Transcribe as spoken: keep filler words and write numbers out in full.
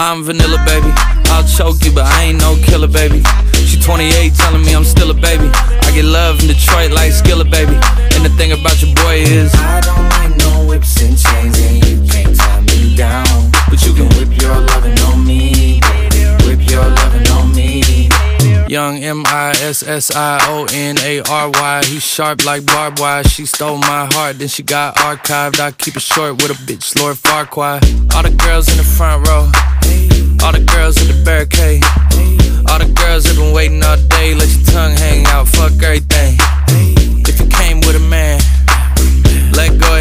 I'm vanilla, baby. I'll choke you, but I ain't no killer, baby. She twenty-eight, telling me I'm still a baby. I get love in Detroit like Skilla, baby. And the thing about your boy is I don't like no whips and chains, and you can't tie me down. But you can whip your lovin' on me, whip your lovin' on me. Young M I S S I O N A R Y. He sharp like barbed wire. She stole my heart, then she got archived. I keep it short with a bitch, Lord Farquaad. All the girls in the front row,